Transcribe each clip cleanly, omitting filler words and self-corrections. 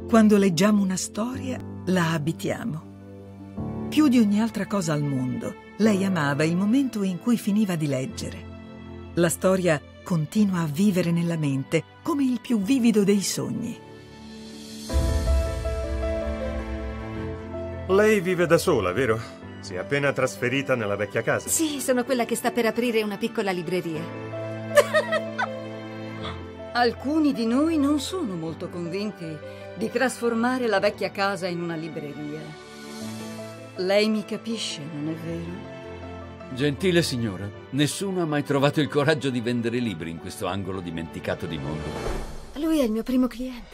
Quando leggiamo una storia, la abitiamo. Più di ogni altra cosa al mondo, lei amava il momento in cui finiva di leggere. La storia continua a vivere nella mente come il più vivido dei sogni. Lei vive da sola, vero? Si è appena trasferita nella vecchia casa. Sì, sono quella che sta per aprire una piccola libreria. Alcuni di noi non sono molto convinti di trasformare la vecchia casa in una libreria. Lei mi capisce, non è vero? Gentile signora, nessuno ha mai trovato il coraggio di vendere libri in questo angolo dimenticato di mondo. Lui è il mio primo cliente.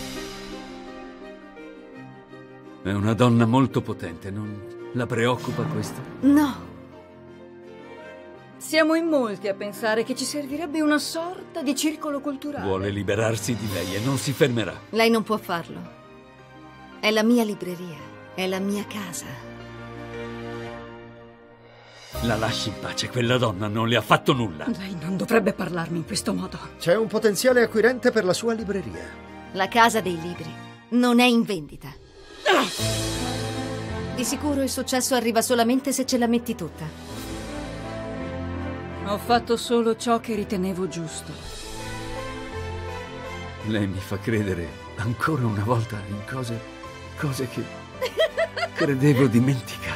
È una donna molto potente, non la preoccupa questo? No. Siamo in molti a pensare che ci servirebbe una sorta di circolo culturale. Vuole liberarsi di lei e non si fermerà. Lei non può farlo. È la mia libreria, è la mia casa. La lasci in pace, quella donna non le ha fatto nulla. Lei non dovrebbe parlarmi in questo modo. C'è un potenziale acquirente per la sua libreria. La casa dei libri non è in vendita. Di sicuro il successo arriva solamente se ce la metti tutta. Ho fatto solo ciò che ritenevo giusto. Lei mi fa credere ancora una volta in cose che credevo dimenticate.